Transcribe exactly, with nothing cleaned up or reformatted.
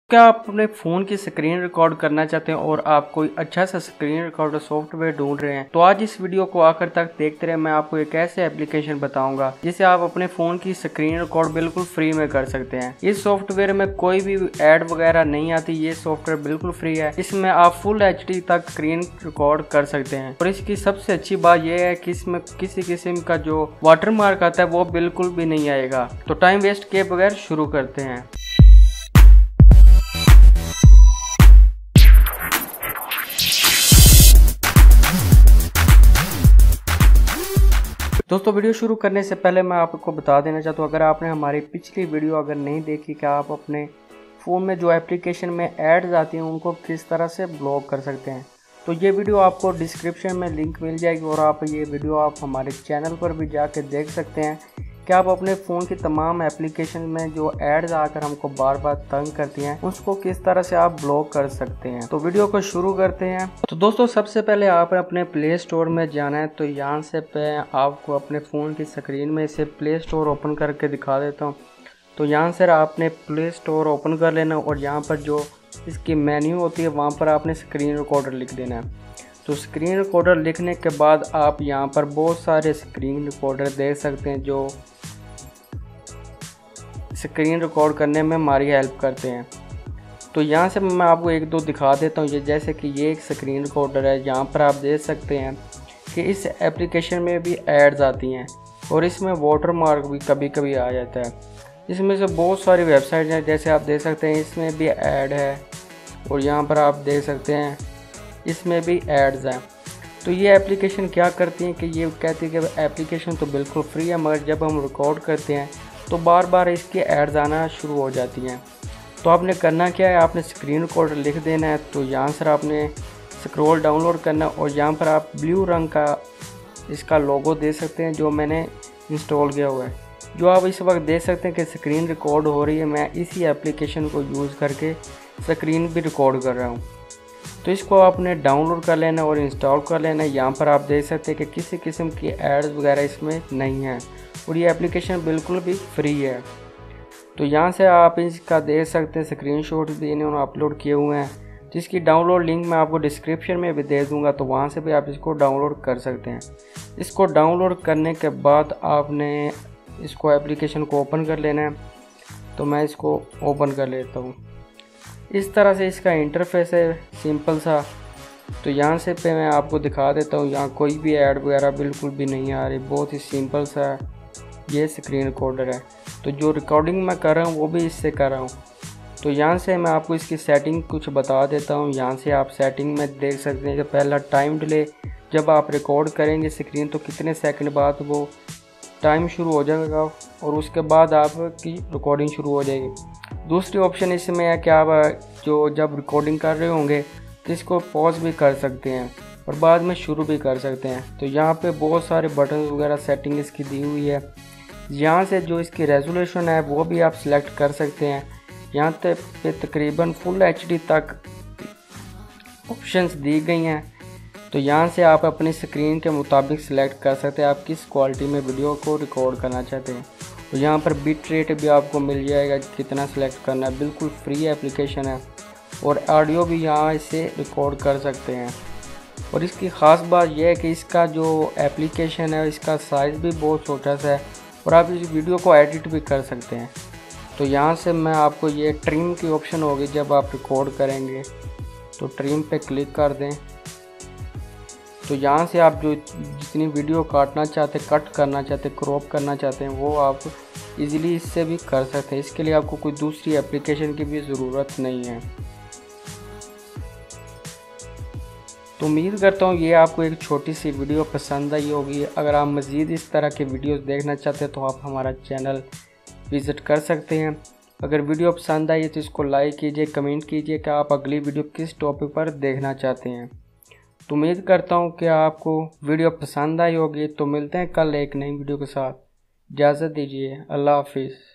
क्या आप अपने फ़ोन की स्क्रीन रिकॉर्ड करना चाहते हैं और आप कोई अच्छा सा स्क्रीन रिकॉर्डर सॉफ्टवेयर ढूंढ रहे हैं, तो आज इस वीडियो को आखिर तक देखते रहे। मैं आपको एक ऐसे एप्लीकेशन बताऊंगा जिसे आप अपने फ़ोन की स्क्रीन रिकॉर्ड बिल्कुल फ्री में कर सकते हैं। इस सॉफ्टवेयर में कोई भी ऐड वगैरह नहीं आती, ये सॉफ्टवेयर बिल्कुल फ्री है। इसमें आप फुल एच डी तक स्क्रीन रिकॉर्ड कर सकते हैं और इसकी सबसे अच्छी बात यह है कि इसमें किसी किस्म का जो वाटर मार्क आता है वो बिल्कुल भी नहीं आएगा। तो टाइम वेस्ट किए बगैर शुरू करते हैं। दोस्तों, वीडियो शुरू करने से पहले मैं आपको बता देना चाहता हूँ, अगर आपने हमारी पिछली वीडियो अगर नहीं देखी कि आप अपने फ़ोन में जो एप्लीकेशन में एड्स आती हैं उनको किस तरह से ब्लॉक कर सकते हैं, तो ये वीडियो आपको डिस्क्रिप्शन में लिंक मिल जाएगी और आप ये वीडियो आप हमारे चैनल पर भी जाके देख सकते हैं कि आप अपने फ़ोन की तमाम एप्लीकेशन में जो एड्स आकर हमको बार बार तंग करती हैं उसको किस तरह से आप ब्लॉक कर सकते हैं। तो वीडियो को शुरू करते हैं। तो दोस्तों, सबसे पहले आप अपने प्ले स्टोर में जाना है। तो यहाँ से पे आपको अपने फ़ोन की स्क्रीन में इसे प्ले स्टोर ओपन करके दिखा देता हूँ। तो यहाँ से आपने प्ले स्टोर ओपन कर लेना और यहाँ पर जो इसकी मेन्यू होती है वहाँ पर आपने स्क्रीन रिकॉर्डर लिख देना है। तो स्क्रीन रिकॉर्डर लिखने के बाद आप यहाँ पर बहुत सारे स्क्रीन रिकॉर्डर देख सकते हैं जो स्क्रीन रिकॉर्ड करने में हमारी हेल्प करते हैं। तो यहाँ से मैं आपको एक दो दिखा देता हूँ। ये जैसे कि ये एक स्क्रीन रिकॉर्डर है, यहाँ पर आप देख सकते हैं कि इस एप्लीकेशन में भी एड्स आती हैं और इसमें वाटर मार्क भी कभी कभी आ जाता है। इसमें से बहुत सारी वेबसाइट हैं, जैसे आप देख सकते हैं इसमें भी ऐड है और यहाँ पर आप देख सकते हैं इसमें भी एड्स हैं। तो ये एप्लीकेशन क्या करती हैं कि ये कहती है कि एप्लीकेशन तो बिल्कुल फ्री है, मगर जब हम रिकॉर्ड करते हैं तो बार बार इसकी एड्स आना शुरू हो जाती हैं। तो आपने करना क्या है, आपने स्क्रीन रिकॉर्डर लिख देना है। तो यहाँ से आपने स्क्रॉल डाउनलोड करना और यहाँ पर आप ब्लू रंग का इसका लोगो दे सकते हैं जो मैंने इंस्टॉल किया हुआ है। जो आप इस वक्त देख सकते हैं कि स्क्रीन रिकॉर्ड हो रही है, मैं इसी एप्लीकेशन को यूज़ करके स्क्रीन भी रिकॉर्ड कर रहा हूँ। तो इसको आपने डाउनलोड कर लेना और इंस्टॉल कर लेना। यहाँ पर आप देख सकते हैं कि किसी किस्म की एड्स वगैरह इसमें नहीं है और ये एप्लीकेशन बिल्कुल भी फ्री है। तो यहाँ से आप इसका देख सकते हैं स्क्रीनशॉट भी इन्होंने अपलोड किए हुए हैं, जिसकी डाउनलोड लिंक मैं आपको डिस्क्रिप्शन में भी दे दूँगा, तो वहाँ से भी आप इसको डाउनलोड कर सकते हैं। इसको डाउनलोड करने के बाद आपने इसको एप्लीकेशन को ओपन कर लेना है। तो मैं इसको ओपन कर लेता हूँ। इस तरह से इसका इंटरफेस है, सिंपल सा। तो यहाँ से पे मैं आपको दिखा देता हूँ, यहाँ कोई भी ऐड वगैरह बिल्कुल भी नहीं आ रही, बहुत ही सिंपल सा ये स्क्रीन रिकॉर्डर है। तो जो रिकॉर्डिंग मैं कर रहा हूँ वो भी इससे कर रहा हूँ। तो यहाँ से मैं आपको इसकी सेटिंग कुछ बता देता हूँ। यहाँ से आप सेटिंग में देख सकते हैं कि पहला टाइम डिले, जब आप रिकॉर्ड करेंगे स्क्रीन तो कितने सेकंड बाद वो टाइम शुरू हो जाएगा और उसके बाद आपकी रिकॉर्डिंग शुरू हो जाएगी। दूसरी ऑप्शन इसमें है कि आप जो जब रिकॉर्डिंग कर रहे होंगे तो इसको पॉज भी कर सकते हैं और बाद में शुरू भी कर सकते हैं। तो यहाँ पे बहुत सारे बटन वगैरह सेटिंग इसकी दी हुई है। यहाँ से जो इसकी रेजोल्यूशन है वो भी आप सिलेक्ट कर सकते हैं। यहाँ तक पे तकरीबन फुल एच डी तक ऑप्शंस दी गई हैं। तो यहाँ से आप अपनी स्क्रीन के मुताबिक सिलेक्ट कर सकते हैं आप किस क्वालिटी में वीडियो को रिकॉर्ड करना चाहते हैं। तो यहाँ पर बिट रेट भी आपको मिल जाएगा कितना सिलेक्ट करना है। बिल्कुल फ्री एप्लीकेशन है और ऑडियो भी यहाँ इससे रिकॉर्ड कर सकते हैं। और इसकी ख़ास बात यह है कि इसका जो एप्लीकेशन है इसका साइज़ भी बहुत छोटा सा है और आप इस वीडियो को एडिट भी कर सकते हैं। तो यहाँ से मैं आपको ये ट्रिम की ऑप्शन होगी, जब आप रिकॉर्ड करेंगे तो ट्रिम पे क्लिक कर दें। तो यहाँ से आप जो जितनी वीडियो काटना चाहते, कट करना चाहते, क्रॉप करना चाहते हैं वो आप इजीली इससे भी कर सकते हैं। इसके लिए आपको कोई दूसरी एप्लीकेशन की भी ज़रूरत नहीं है। तो उम्मीद करता हूँ ये आपको एक छोटी सी वीडियो पसंद आई होगी। अगर आप मज़ीद इस तरह के वीडियोस देखना चाहते हैं तो आप हमारा चैनल विज़िट कर सकते हैं। अगर वीडियो पसंद आई तो इसको लाइक कीजिए, कमेंट कीजिए कि आप अगली वीडियो किस टॉपिक पर देखना चाहते हैं। तो उम्मीद करता हूँ कि आपको वीडियो पसंद आई होगी। तो मिलते हैं कल एक नई वीडियो के साथ। इजाज़त दीजिए। अल्लाह हाफिज़।